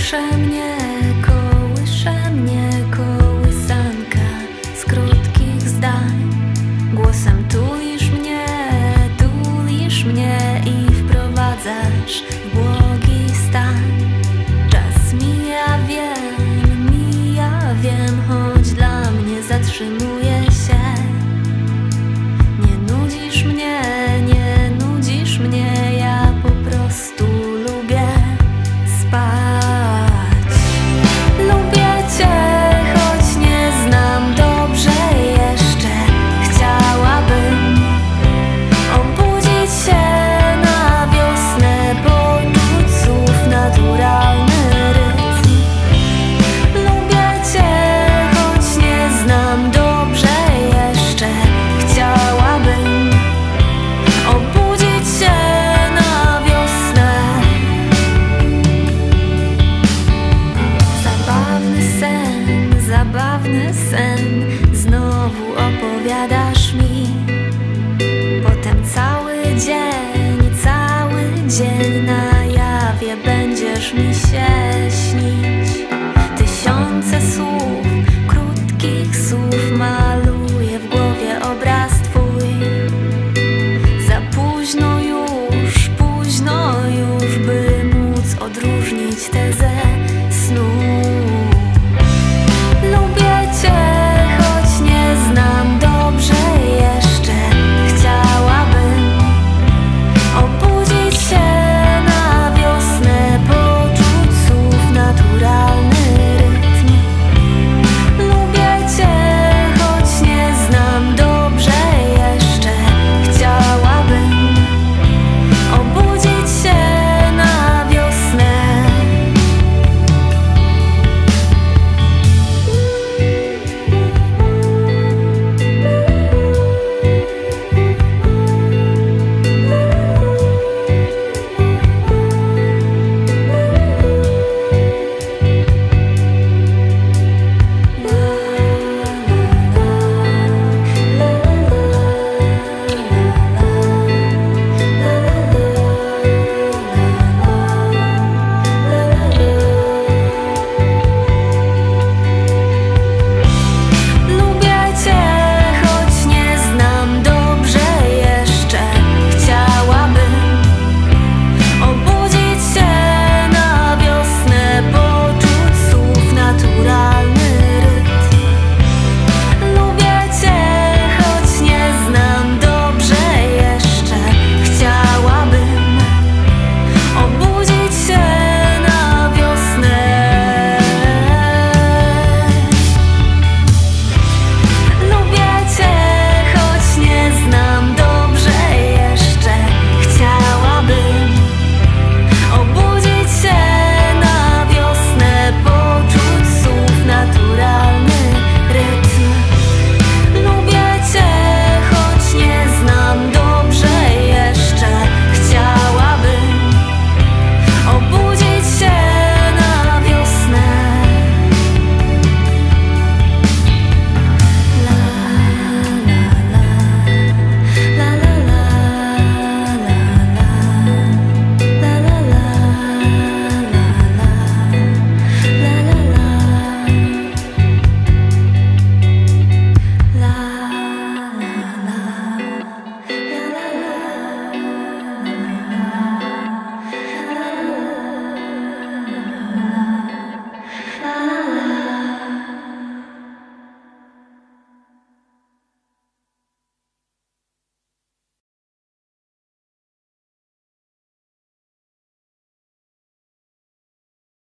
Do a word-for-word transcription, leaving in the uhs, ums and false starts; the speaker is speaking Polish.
Kołysze mnie, kołysze mnie kołysanka z krótkich zdań. Głosem tulisz mnie, tulisz mnie i wprowadzasz w błogi stan. Czas mija, wiem, mija, wiem, choć dla mnie zatrzymuje się. Nie nudzisz mnie, nie nudzisz mnie, ja po prostu lubię spać. Lubię cię, choć nie znam dobrze jeszcze. Chciałabym obudzić się na wiosnę, poczuć słów naturalny rytm. Lubię cię, choć nie znam dobrze jeszcze. Chciałabym obudzić się na wiosnę. Zabawny sen, zabawny sen, znowu opowiadasz mi. Potem cały dzień, cały dzień